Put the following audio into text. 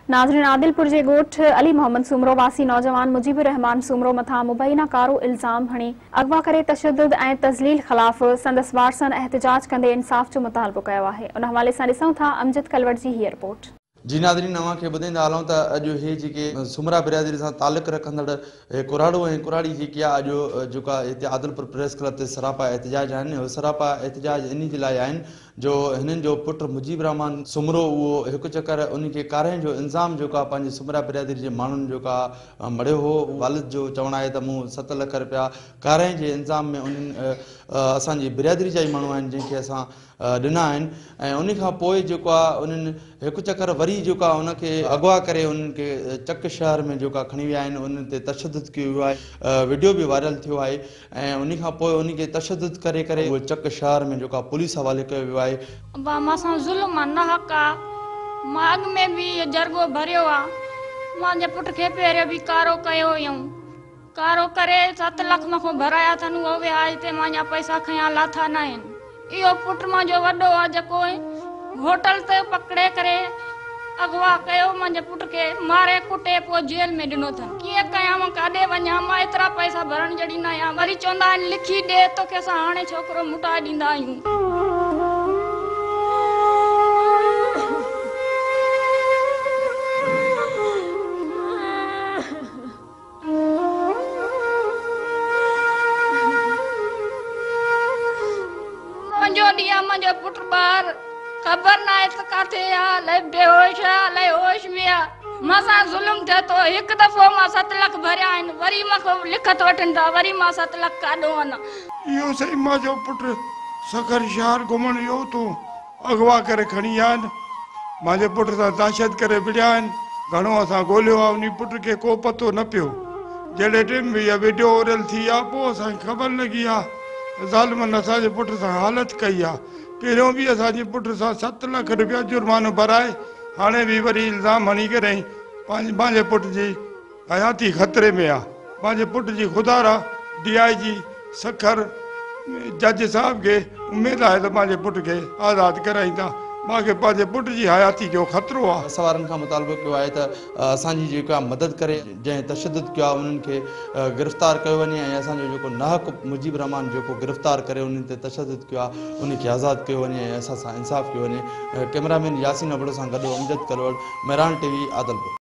नाज़रीन, आदिलपुर जे ॻोठ अली मोहम्मद सुमरो वासी नौजवान मुजीबुर रहमान सुमरो मथां मुबैना कारो इल्ज़ाम हणी अगवा करे तशदद ऐं तज़लील ख़िलाफ़ संदसि वारसन एहतिजाज कंदे इंसाफ़ जो मुतालबो कयो आहे। उन हवाले सां ॾिसूं था अमजद कलवट जी हीअ रिपोर्ट। जी नाज़रीन, अव्हांखे ॿुधाईंदा हलूं त अॼु हे जेके सुमरा बिरादरी सां तालुक़ रखंदड़ कुराड़ो ऐं कुराड़ी जेकी आहे अॼु जेका हिते आदिलपुर प्रेस क्लब ते सरापा एहतिजाज आहिनि। उहे सरापा एहतिजाज इन जे लाइ आहिनि जो हिननि जो पुटु मुजीब रहमान सुमरो उहो हिकु चकर उन खे कारे जो इल्ज़ाम जेको आहे पंहिंजे सुमरा बिरादरी जे माण्हुनि जेका मड़ियो हो। वालिद जो चवणु आहे त मूं 7 लख रुपया कारे जे इल्ज़ाम में उन्हनि असांजी बिरादरी जा ई माण्हू आहिनि जंहिंखे असां ॾिना आहिनि ऐं उन खां पोइ जेको आहे उन्हनि हिकु चकर वरी जेको आहे उनखे अगवा करे उन्हनि खे चक शहर में जेका खणी विया आहिनि। उन्हनि ते तशदद कयो वियो आहे। वीडियो बि वायरल थियो आहे ऐं उन खां पोइ उनखे तशदद करे करे उहे चक शहर में जेका पुलिस हवाले कयो वियो आहे। मां ज़ुल्म न हक़ आहे। मां अॻ में बि जरगो भरियो आहे। मुंहिंजे पुट खे पहिरियों बि कारो कयो हुयऊं। कारो करे 7 लख मूंखां भराया अथनि। उहो विया हिते मुंहिंजा पैसा खयां लाथा न आहिनि। इहो पुटु मुंहिंजो वॾो आहे जेको होटल ते पकड़े करे अगवा कयो। मुंहिंजे पुट खे मारे कुटे पोइ जेल में ॾिनो अथनि। कीअं कयां मां काॾे वञा? मां एतिरा पैसा भरण जहिड़ी न आहियां। वरी चवंदा आहिनि लिखी ॾे तोखे असां हाणे छोकिरो मुटाए ॾींदा आहियूं। मुंहिंजो पुट ॿार ख़बर न आहे त किथे आहे, अलाए बेहोश आहे अलाए होश में आहे। मां सां ज़ुल्म थिए थो। हिकु दफ़ो मां 7 लख भरिया आहिनि। वरी मूंखां लिखत वठनि था। वरी मां 7 लख काॾो वञा? इहो सही मुंहिंजो पुटु सखर शहर घुमण वियो तो अगवा करे खणी विया आहिनि। मुंहिंजे पुट सां दहशत करे विड़िया आहिनि। घणो असां ॻोल्हियो आहे, उन पुट खे को पतो न पियो। जॾहिं टाइम में इहा वीडियो वायरल थी आहे पोइ असांखे ख़बर लॻी आहे। ज़ालिमनि असांजे पुट सां हालत कई आहे। पहिरियों बि असांजे पुट सां 7 लख रुपया जुर्मानो भराए हाणे बि वरी इल्ज़ाम हणी करे पंहिंजे पुट जी हयाती ख़तरे में आहे। पंहिंजे पुट जी ख़ुदारा DIG सखर जज साहब खे उमेद आहे त पंहिंजे पुट खे आज़ादु कराईंदा। मूंखे पंहिंजे पुट जी हयाती जो ख़तरो आहे। सवारनि खां मुतालबो कयो आहे त असांजी जेका मदद करे जंहिं तशदद कयो आहे उन्हनि खे गिरफ़्तार कयो वञे ऐं असांजो जेको नाहक मुजीब रहमान जेको गिरफ़्तार करे उन्हनि ते तशदद कयो आहे उनखे आज़ादु कयो वञे ऐं असां सां इंसाफ़ कयो वञे। कैमरामैन यासीन अबड़ो सां गॾु अमजद कलवट, मैरान TV, आदिलपुर।